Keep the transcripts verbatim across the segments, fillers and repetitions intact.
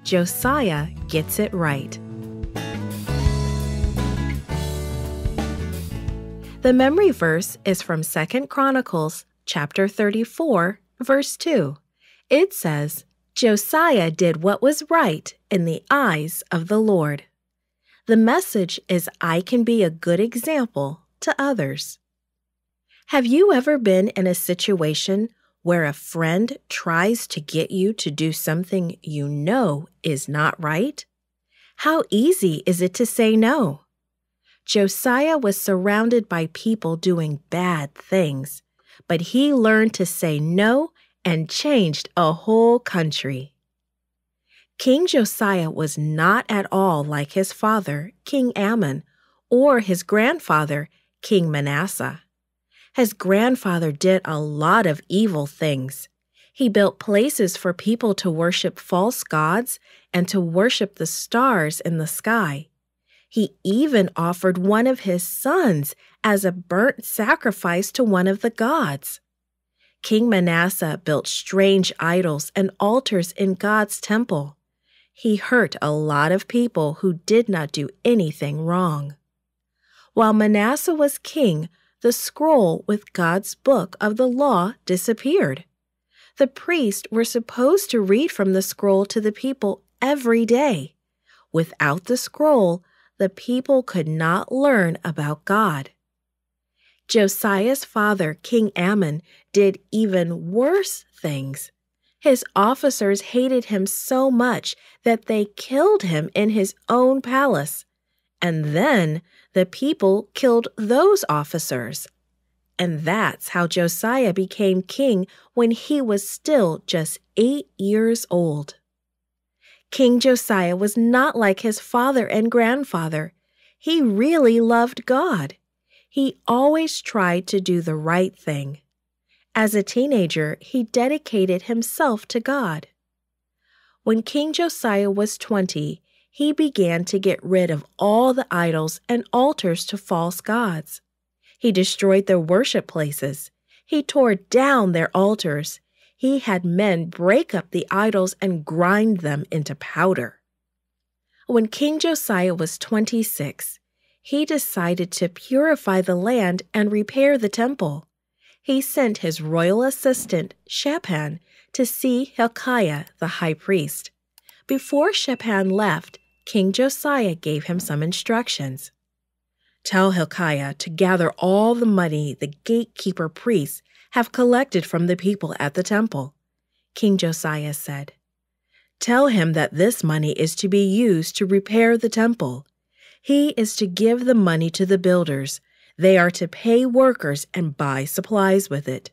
Josiah gets it right. The memory verse is from Second Chronicles chapter thirty-four, verse two. It says, Josiah did what was right in the eyes of the Lord. The message is I can be a good example to others. Have you ever been in a situation where a friend tries to get you to do something you know is not right? How easy is it to say no? Josiah was surrounded by people doing bad things, but he learned to say no and changed a whole country. King Josiah was not at all like his father, King Ammon, or his grandfather, King Manasseh. His grandfather did a lot of evil things. He built places for people to worship false gods and to worship the stars in the sky. He even offered one of his sons as a burnt sacrifice to one of the gods. King Manasseh built strange idols and altars in God's temple. He hurt a lot of people who did not do anything wrong. While Manasseh was king, the scroll with God's book of the law disappeared. The priests were supposed to read from the scroll to the people every day. Without the scroll, the people could not learn about God. Josiah's father, King Ammon, did even worse things. His officers hated him so much that they killed him in his own palace. And then the people killed those officers. And that's how Josiah became king when he was still just eight years old. King Josiah was not like his father and grandfather. He really loved God. He always tried to do the right thing. As a teenager, he dedicated himself to God. When King Josiah was twenty, he began to get rid of all the idols and altars to false gods. He destroyed their worship places. He tore down their altars. He had men break up the idols and grind them into powder. When King Josiah was twenty-six, he decided to purify the land and repair the temple. He sent his royal assistant, Shaphan, to see Hilkiah, the high priest. Before Shaphan left, King Josiah gave him some instructions. Tell Hilkiah to gather all the money the gatekeeper priests have collected from the people at the temple. King Josiah said, Tell him that this money is to be used to repair the temple. He is to give the money to the builders. They are to pay workers and buy supplies with it.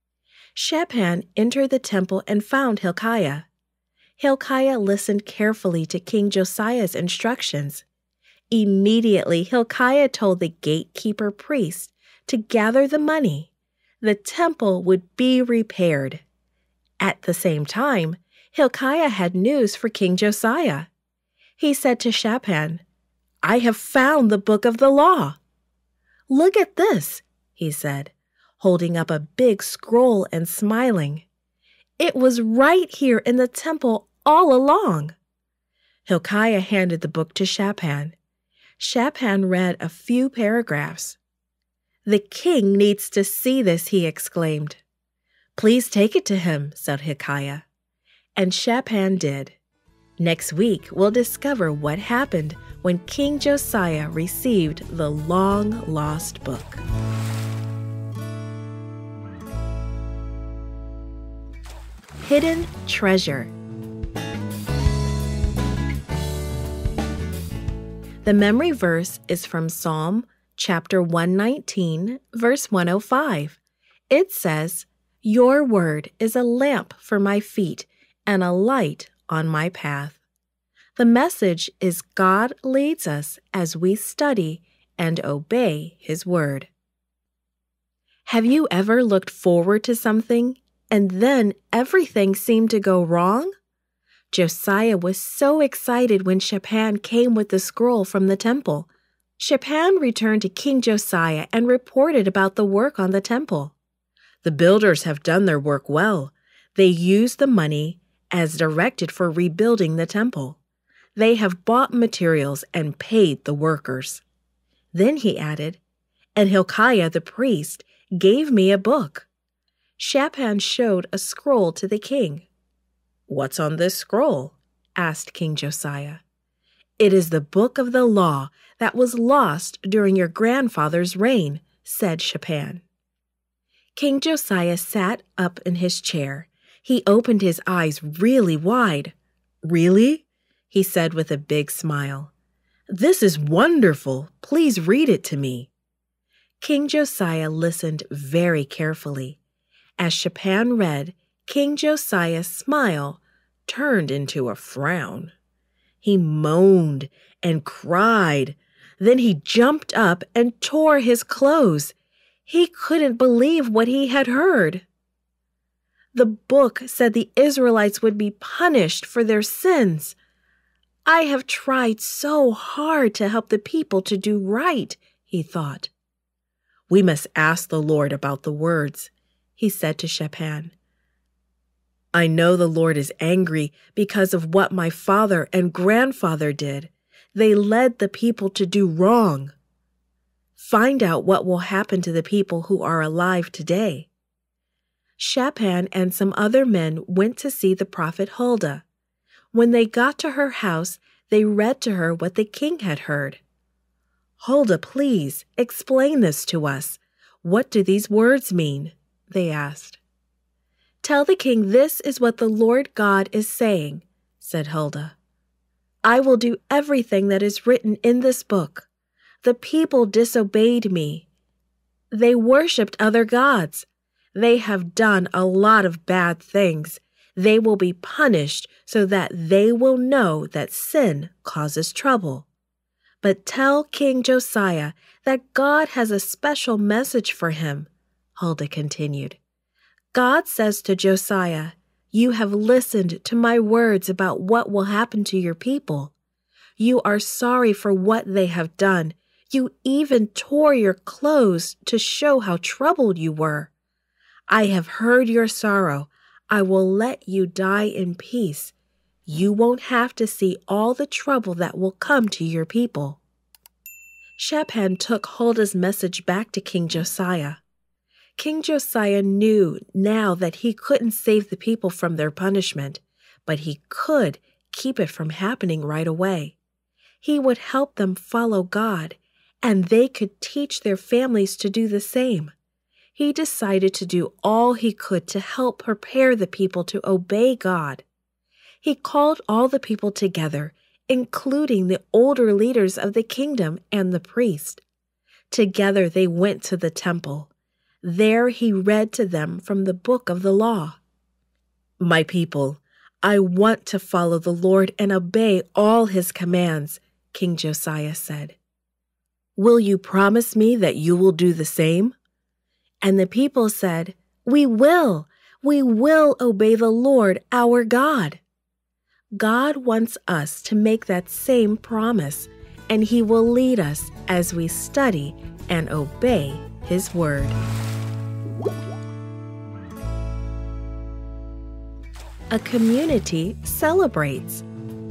Shaphan entered the temple and found Hilkiah. Hilkiah listened carefully to King Josiah's instructions. Immediately, Hilkiah told the gatekeeper priest to gather the money. The temple would be repaired. At the same time, Hilkiah had news for King Josiah. He said to Shaphan, I have found the book of the law. Look at this, he said, holding up a big scroll and smiling. It was right here in the temple all along. Hilkiah handed the book to Shaphan. Shaphan read a few paragraphs. The king needs to see this, he exclaimed. Please take it to him, said Hilkiah. And Shaphan did. Next week, we'll discover what happened when King Josiah received the long-lost book. Hidden treasure. The memory verse is from Psalm chapter one nineteen, verse one oh five. It says, Your word is a lamp for my feet and a light on my path. The message is God leads us as we study and obey His word. Have you ever looked forward to something and then everything seemed to go wrong? Josiah was so excited when Shaphan came with the scroll from the temple. Shaphan returned to King Josiah and reported about the work on the temple. The builders have done their work well. They used the money as directed for rebuilding the temple. They have bought materials and paid the workers." Then he added, "And Hilkiah the priest gave me a book." Shaphan showed a scroll to the king. "What's on this scroll?" asked King Josiah. "It is the book of the law that was lost during your grandfather's reign," said Shaphan. King Josiah sat up in his chair. He opened his eyes really wide. "Really?" he said with a big smile. "This is wonderful. Please read it to me." King Josiah listened very carefully. As Shaphan read, King Josiah's smile turned into a frown. He moaned and cried. Then he jumped up and tore his clothes. He couldn't believe what he had heard. The book said the Israelites would be punished for their sins. "I have tried so hard to help the people to do right," he thought. "We must ask the Lord about the words," he said to Shaphan. "I know the Lord is angry because of what my father and grandfather did. They led the people to do wrong. Find out what will happen to the people who are alive today." Shaphan and some other men went to see the prophet Huldah. When they got to her house, they read to her what the king had heard. "Huldah, please, explain this to us. What do these words mean?" they asked. "Tell the king this is what the Lord God is saying," said Huldah. "I will do everything that is written in this book. The people disobeyed me. They worshipped other gods. They have done a lot of bad things. They will be punished so that they will know that sin causes trouble. But tell King Josiah that God has a special message for him," Huldah continued. "God says to Josiah, 'You have listened to my words about what will happen to your people. You are sorry for what they have done. You even tore your clothes to show how troubled you were. I have heard your sorrow. I will let you die in peace. You won't have to see all the trouble that will come to your people." Shaphan took Huldah's message back to King Josiah. King Josiah knew now that he couldn't save the people from their punishment, but he could keep it from happening right away. He would help them follow God, and they could teach their families to do the same. He decided to do all he could to help prepare the people to obey God. He called all the people together, including the older leaders of the kingdom and the priest. Together they went to the temple. There he read to them from the book of the law. "My people, I want to follow the Lord and obey all his commands," King Josiah said. "Will you promise me that you will do the same?" And the people said, "We will. We will obey the Lord our God." God wants us to make that same promise, and he will lead us as we study and obey his word. A community celebrates.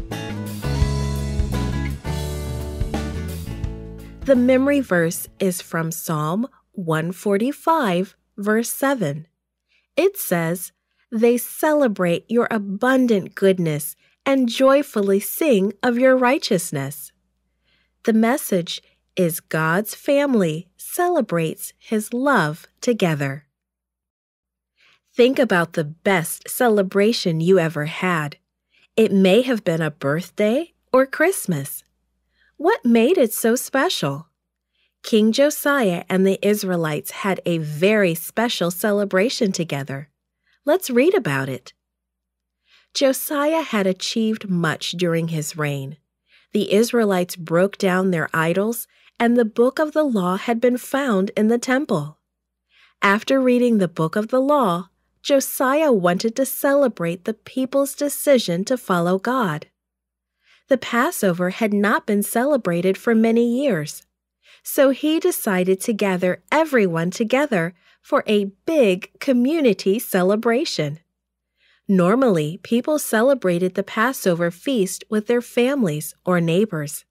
The memory verse is from Psalm one forty-five, verse seven. It says, "They celebrate your abundant goodness and joyfully sing of your righteousness." The message is God's family celebrates his love together. Think about the best celebration you ever had. It may have been a birthday or Christmas. What made it so special? King Josiah and the Israelites had a very special celebration together. Let's read about it. Josiah had achieved much during his reign. The Israelites broke down their idols, and the book of the law had been found in the temple. After reading the book of the law, Josiah wanted to celebrate the people's decision to follow God. The Passover had not been celebrated for many years, so he decided to gather everyone together for a big community celebration. Normally, people celebrated the Passover feast with their families or neighbors.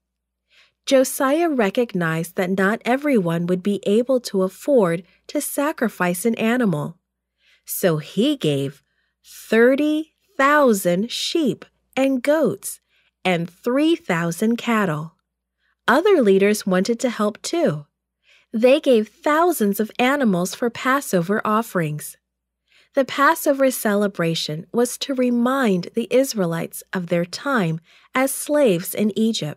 Josiah recognized that not everyone would be able to afford to sacrifice an animal, so he gave thirty thousand sheep and goats and three thousand cattle. Other leaders wanted to help too. They gave thousands of animals for Passover offerings. The Passover celebration was to remind the Israelites of their time as slaves in Egypt.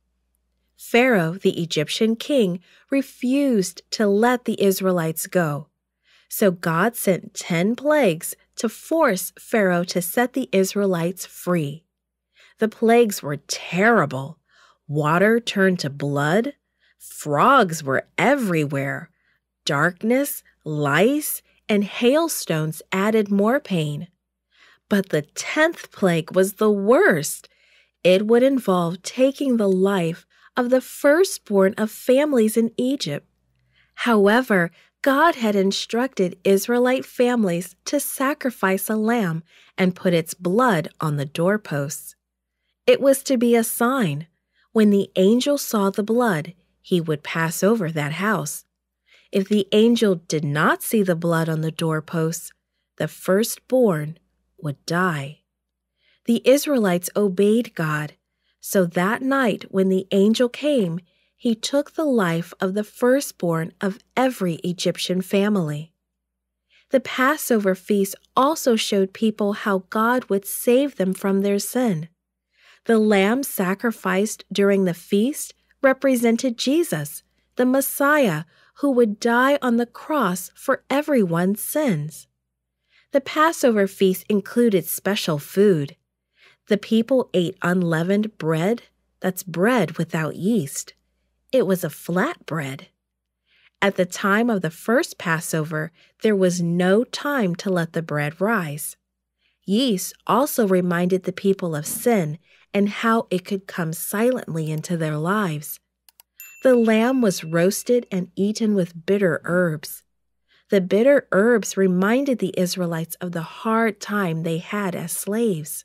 Pharaoh, the Egyptian king, refused to let the Israelites go. So God sent ten plagues to force Pharaoh to set the Israelites free. The plagues were terrible. Water turned to blood. Frogs were everywhere. Darkness, lice, and hailstones added more pain. But the tenth plague was the worst. It would involve taking the life of the firstborn of families in Egypt. However, God had instructed Israelite families to sacrifice a lamb and put its blood on the doorposts. It was to be a sign. When the angel saw the blood, he would pass over that house. If the angel did not see the blood on the doorposts, the firstborn would die. The Israelites obeyed God, so that night when the angel came, he took the life of the firstborn of every Egyptian family. The Passover feast also showed people how God would save them from their sin. The lamb sacrificed during the feast represented Jesus, the Messiah, who would die on the cross for everyone's sins. The Passover feast included special food. The people ate unleavened bread, that's bread without yeast. It was a flat bread. At the time of the first Passover, there was no time to let the bread rise. Yeast also reminded the people of sin and how it could come silently into their lives. The lamb was roasted and eaten with bitter herbs. The bitter herbs reminded the Israelites of the hard time they had as slaves.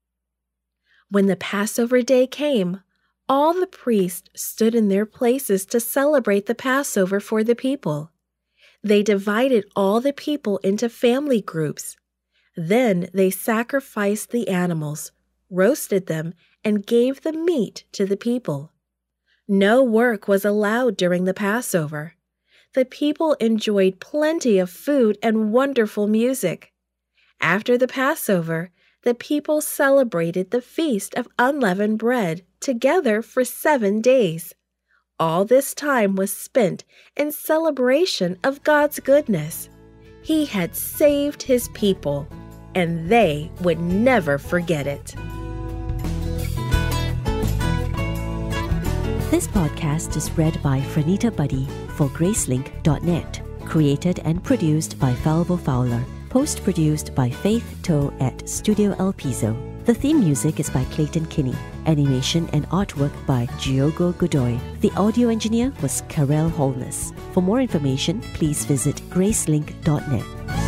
When the Passover day came, all the priests stood in their places to celebrate the Passover for the people. They divided all the people into family groups. Then they sacrificed the animals, roasted them, and gave the meat to the people. No work was allowed during the Passover. The people enjoyed plenty of food and wonderful music. After the Passover, the people celebrated the Feast of Unleavened Bread together for seven days. All this time was spent in celebration of God's goodness. He had saved his people, and they would never forget it. This podcast is read by Frenita Buddy for Gracelink dot net. Created and produced by Falvo Fowler. Post-produced by Faith Toe at Studio Elpizo. The theme music is by Clayton Kinney. Animation and artwork by Diogo Godoy. The audio engineer was Karel Holness. For more information, please visit Gracelink dot net.